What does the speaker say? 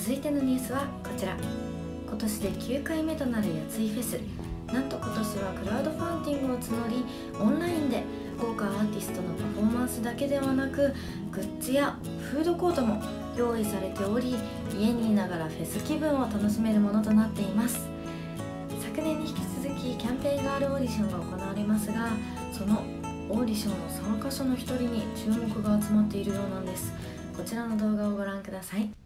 続いてのニュースはこちら。今年で9回目となるやついフェス。なんと今年はクラウドファンディングを募り、オンラインで豪華アーティストのパフォーマンスだけではなく、グッズやフードコートも用意されており、家にいながらフェス気分を楽しめるものとなっています。昨年に引き続きキャンペーンガールオーディションが行われますが、そのオーディションの参加者の一人に注目が集まっているようなんです。こちらの動画をご覧ください。